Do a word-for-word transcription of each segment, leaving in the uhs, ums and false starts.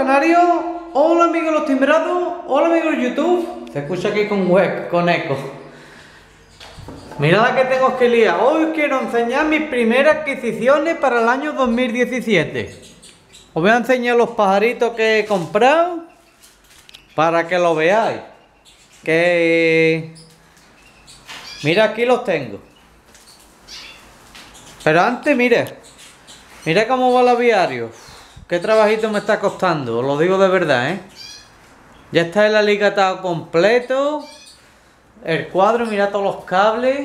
canarios, hola amigos los timbrados, hola amigos de YouTube. Se escucha aquí con hueco, con eco. Mirad la que tengo que liar. Hoy os quiero enseñar mis primeras adquisiciones para el año dos mil diecisiete. Os voy a enseñar los pajaritos que he comprado para que lo veáis. Que mira, aquí los tengo. Pero antes, mire, mira cómo va el aviario. Qué trabajito me está costando, os lo digo de verdad, ¿eh? Ya está el alicatado completo. El cuadro, mira todos los cables.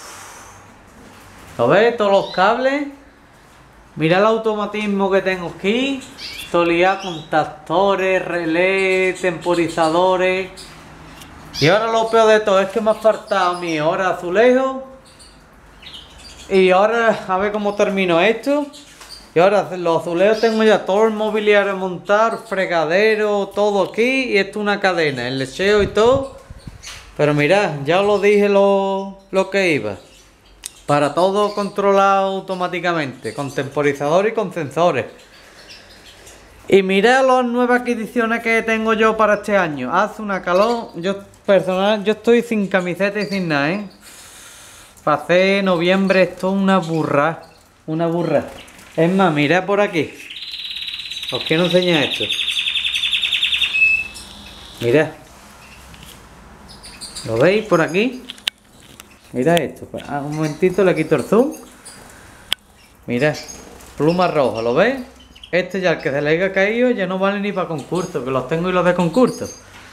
¿Lo ves? Todos los cables. Mira el automatismo que tengo aquí. Solía contactores, relés, temporizadores. Y ahora lo peor de todo es que me ha faltado mi hora azulejo. Y ahora a ver cómo termino esto. Y ahora los azulejos tengo ya todo el mobiliario montado, fregadero, todo aquí. Y esto una cadena, el lecheo y todo. Pero mirad, ya os lo dije lo, lo que iba. Para todo controlado automáticamente, con temporizador y con sensores. Y mirad las nuevas adquisiciones que tengo yo para este año. Hace una calor, yo personal, yo estoy sin camiseta y sin nada, ¿eh? Para hacer noviembre esto es una burra, una burra. Es más, mirad por aquí. Os quiero enseñar esto. Mirad. ¿Lo veis por aquí? Mirad esto. Ah, un momentito, le quito el zoom. Mirad. Pluma roja, ¿lo veis? Este ya, el que se le haya caído, ya no vale ni para concurso, que los tengo y los de concurso.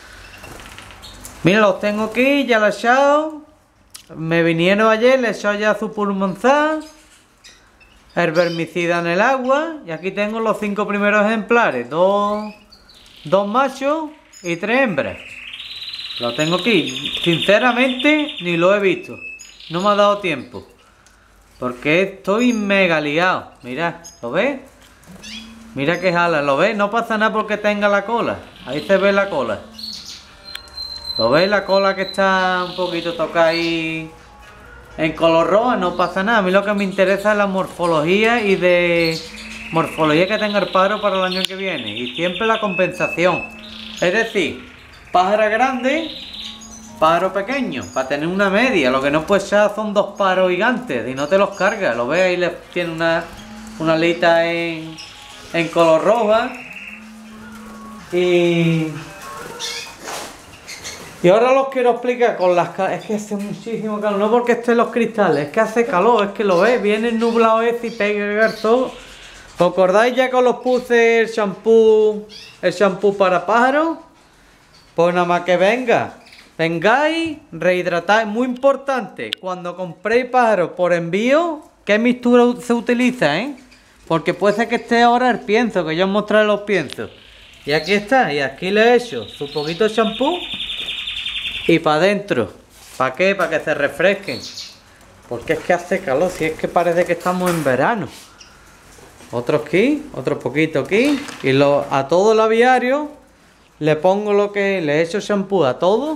Mira, los tengo aquí, ya los he echado. Me vinieron ayer, le he echado ya su pulmonzal. El vermicida en el agua. Y aquí tengo los cinco primeros ejemplares. Dos, dos machos y tres hembras. Lo tengo aquí. Sinceramente, ni lo he visto. No me ha dado tiempo. Porque estoy mega liado. Mirad, ¿lo ves? Mira que jala, ¿lo ves? No pasa nada porque tenga la cola. Ahí se ve la cola. ¿Lo ves? La cola que está un poquito tocada ahí en color roja, no pasa nada. A mí lo que me interesa es la morfología y de morfología que tenga el pájaro para el año que viene. Y siempre la compensación. Es decir, pájaro grande, pájaro pequeño, para tener una media. Lo que no puede ser son dos pájaros gigantes y no te los cargas. Lo ves, ahí le tiene una, una alita en, en color roja. Y... Y ahora os quiero explicar con las... Es que hace muchísimo calor, no porque estén los cristales, es que hace calor, es que lo ves, viene el nublado ese y pega el todo. ¿Os acordáis ya que os puse el shampoo, el shampoo para pájaros? Pues nada más que venga, vengáis, rehidratáis, muy importante, cuando compréis pájaros por envío, ¿qué mixtura se utiliza, eh? Porque puede ser que esté ahora el pienso, que yo os mostraré los piensos. Y aquí está, y aquí le he hecho su poquito de shampoo. Y para adentro. ¿Para qué? Para que se refresquen. Porque es que hace calor. Si es que parece que estamos en verano. Otro aquí. Otro poquito aquí. Y lo, a todo el aviario le pongo lo que... Le echo shampoo a todo.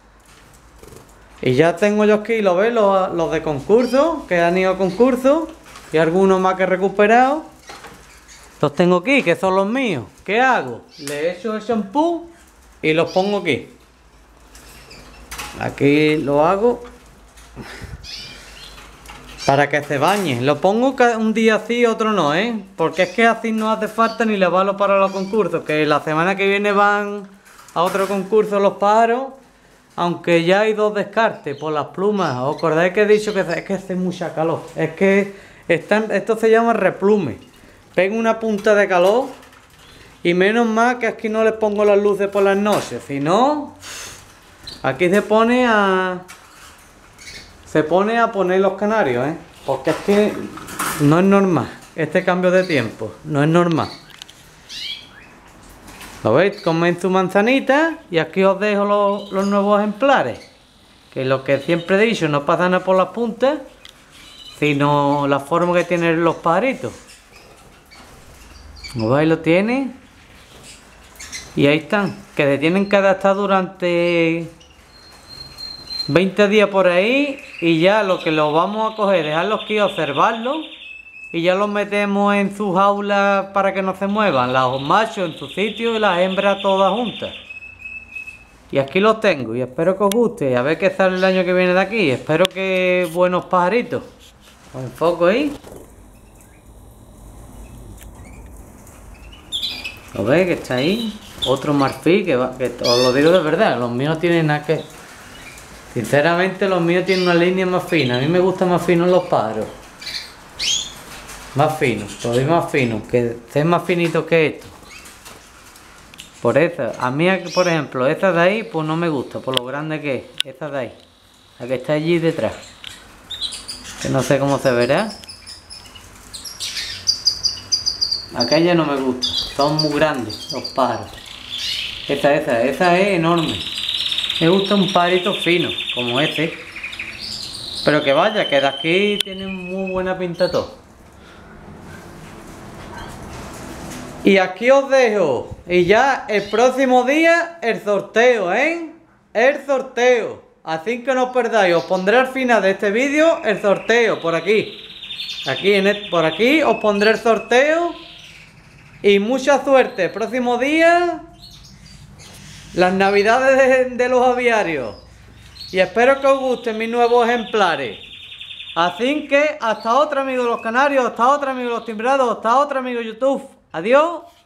Y ya tengo yo aquí, lo ves, los, los de concurso. Que han ido a concurso. Y algunos más que he recuperado. Los tengo aquí, que son los míos. ¿Qué hago? Le echo el shampoo y los pongo aquí. Aquí lo hago para que se bañen. Lo pongo un día sí, otro no, ¿eh? Porque es que así no hace falta ni lavarlo para los concursos. Que la semana que viene van a otro concurso los pájaros. Aunque ya hay dos descartes por las plumas. ¿Os acordáis que he dicho que es que hace mucha calor? Es que están, esto se llama replume. Pega una punta de calor. Y menos mal que aquí no les pongo las luces por las noches. Si no... Aquí se pone a... Se pone a poner los canarios, ¿eh? Porque es que no es normal. Este cambio de tiempo. No es normal. ¿Lo veis? Comen su manzanita. Y aquí os dejo los, los nuevos ejemplares. Que lo que siempre he dicho, no pasa nada por las puntas. Sino la forma que tienen los pajaritos. ¿Lo veis? Lo tiene. Y ahí están. Que se tienen que adaptar durante... veinte días por ahí y ya lo que lo vamos a coger, dejarlos aquí, observarlos y ya los metemos en sus jaulas para que no se muevan, los machos en su sitio y las hembras todas juntas. Y aquí los tengo y espero que os guste, a ver qué sale el año que viene de aquí, espero que buenos pajaritos. Os enfoco ahí. ¿Lo veis que está ahí? Otro marfil que va, que os lo digo de verdad, los míos no tienen nada que... Sinceramente los míos tienen una línea más fina, a mí me gustan más finos los pájaros. Más finos, todavía más finos, que estén más finitos que esto. Por eso, a mí por ejemplo, esta de ahí pues no me gusta, por lo grande que es, esta de ahí, la que está allí detrás. Que no sé cómo se verá. Aquella no me gusta, son muy grandes los pájaros. Esta, esa, esa es enorme. Me gusta un pajarito fino, como este. Pero que vaya, que de aquí tienen muy buena pinta todo. Y aquí os dejo. Y ya el próximo día el sorteo, ¿eh? El sorteo. Así que no os perdáis. Os pondré al final de este vídeo el sorteo por aquí. Aquí en el, por aquí os pondré el sorteo. Y mucha suerte. El próximo día, las navidades de, de los aviarios. Y espero que os gusten mis nuevos ejemplares. Así que hasta otra, amigos de los canarios. Hasta otra, amigos de los timbrados. Hasta otra, amigos de YouTube. Adiós.